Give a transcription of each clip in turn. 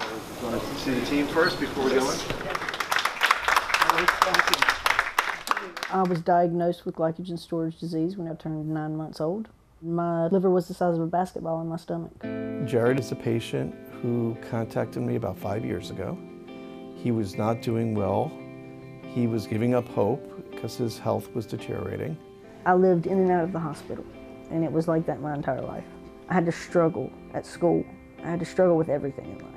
You want to see the team first before we go in? I was diagnosed with glycogen storage disease when I turned 9 months old. My liver was the size of a basketball in my stomach. Jerrod is a patient who contacted me about 5 years ago. He was not doing well. He was giving up hope because his health was deteriorating. I lived in and out of the hospital, and it was like that my entire life. I had to struggle at school. I had to struggle with everything in life.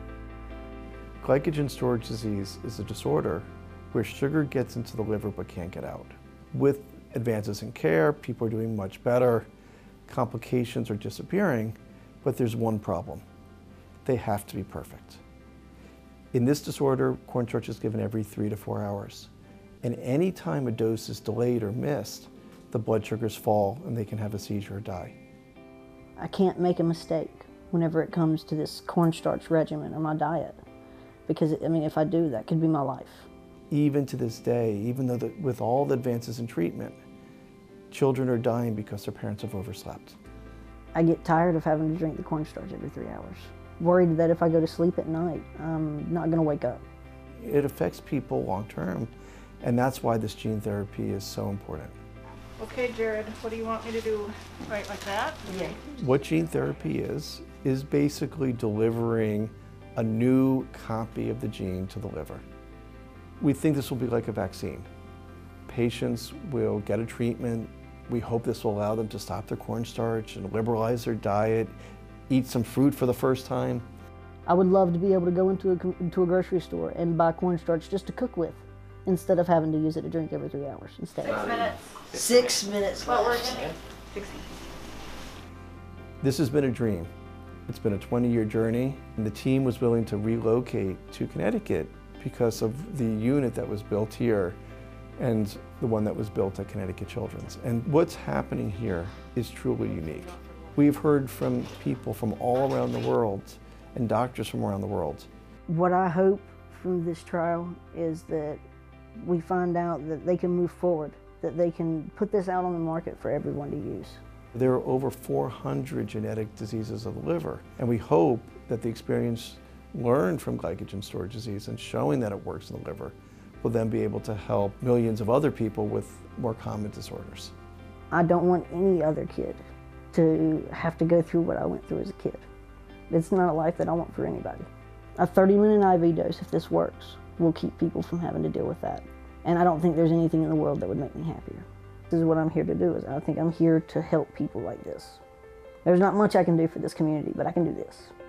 Glycogen storage disease is a disorder where sugar gets into the liver but can't get out. With advances in care, people are doing much better. Complications are disappearing, but there's one problem. They have to be perfect. In this disorder, cornstarch is given every 3 to 4 hours. And any time a dose is delayed or missed, the blood sugars fall and they can have a seizure or die. I can't make a mistake whenever it comes to this cornstarch regimen or my diet. Because, I mean, if I do, that could be my life. Even to this day, even though with all the advances in treatment, children are dying because their parents have overslept. I get tired of having to drink the cornstarch every 3 hours. Worried that if I go to sleep at night, I'm not going to wake up. It affects people long term, and that's why this gene therapy is so important. Okay, Jerrod, what do you want me to do? Right like that? Yeah. What gene therapy is basically delivering a new copy of the gene to the liver. We think this will be like a vaccine. Patients will get a treatment. We hope this will allow them to stop their cornstarch and liberalize their diet, eat some fruit for the first time. I would love to be able to go into a grocery store and buy cornstarch just to cook with, instead of having to use it to drink every 3 hours instead. 6 minutes. 6 minutes What we're left. gonna 60. This has been a dream. It's been a 20-year journey, and the team was willing to relocate to Connecticut because of the unit that was built here and the one that was built at Connecticut Children's. And what's happening here is truly unique. We've heard from people from all around the world and doctors from around the world. What I hope from this trial is that we find out that they can move forward, that they can put this out on the market for everyone to use. There are over 400 genetic diseases of the liver, and we hope that the experience learned from glycogen storage disease and showing that it works in the liver will then be able to help millions of other people with more common disorders. I don't want any other kid to have to go through what I went through as a kid. It's not a life that I want for anybody. A 30-minute IV dose, if this works, will keep people from having to deal with that. And I don't think there's anything in the world that would make me happier. This is what I'm here to do. I think I'm here to help people like this. There's not much I can do for this community, but I can do this.